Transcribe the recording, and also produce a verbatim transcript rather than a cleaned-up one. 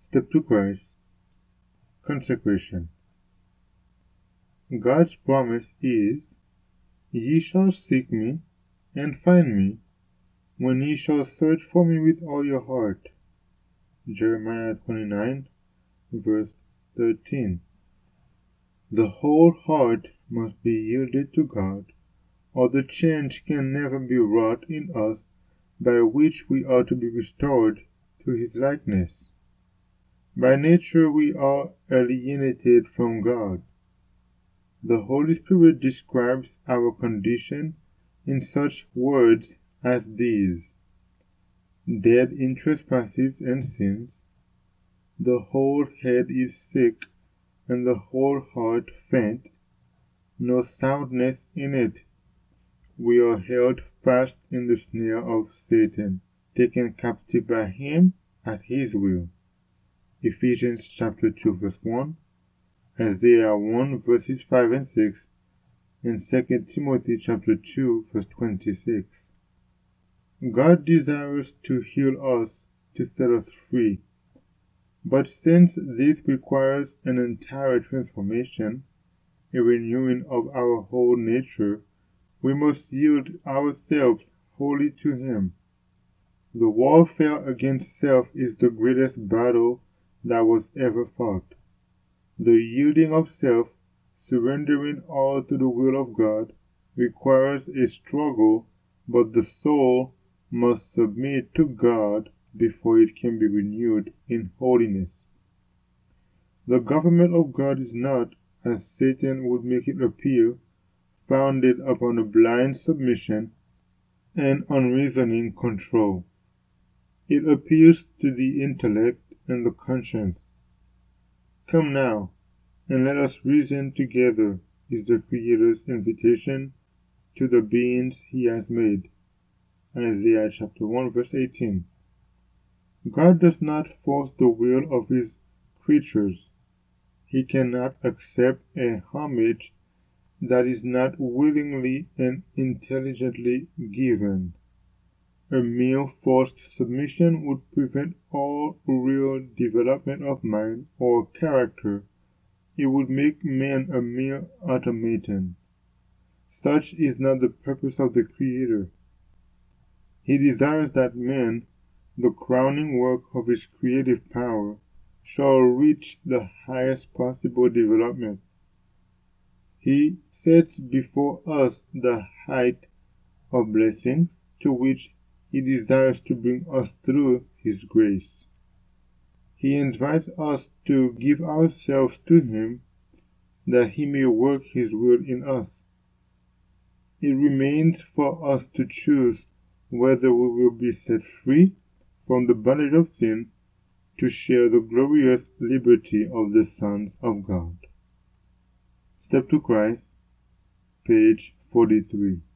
Step to Christ. Consecration. God's promise is, "Ye shall seek me, and find me, when ye shall search for me with all your heart." Jeremiah twenty-nine, verse thirteen. The whole heart must be yielded to God, or the change can never be wrought in us by which we are to be restored to His likeness. By nature we are alienated from God. The Holy Spirit describes our condition in such words as these: dead in trespasses and sins, the whole head is sick, and the whole heart faint, no soundness in it. We are held fast in the snare of Satan, taken captive by him at his will. Ephesians chapter two verse one, Isaiah one verses five and six, and Second Timothy chapter two verse twenty-six. God desires to heal us, to set us free. But since this requires an entire transformation, a renewing of our whole nature, we must yield ourselves wholly to Him. The warfare against self is the greatest battle that was ever fought. The yielding of self, surrendering all to the will of God, requires a struggle, but the soul must submit to God before it can be renewed in holiness. The government of God is not, as Satan would make it appear, founded upon a blind submission and unreasoning control. It appeals to the intellect and the conscience. "Come now, and let us reason together," is the Creator's invitation to the beings He has made. Isaiah chapter one verse eighteen. God does not force the will of His creatures. He cannot accept a homage that is not willingly and intelligently given. A mere forced submission would prevent all real development of mind or character. It would make man a mere automaton. Such is not the purpose of the Creator. He desires that man, the crowning work of his creative power, shall reach the highest possible development. He sets before us the height of blessing to which He desires to bring us through His grace. He invites us to give ourselves to Him that He may work His will in us. It remains for us to choose whether we will be set free from the bondage of sin to share the glorious liberty of the sons of God. Step to Christ, page forty-three.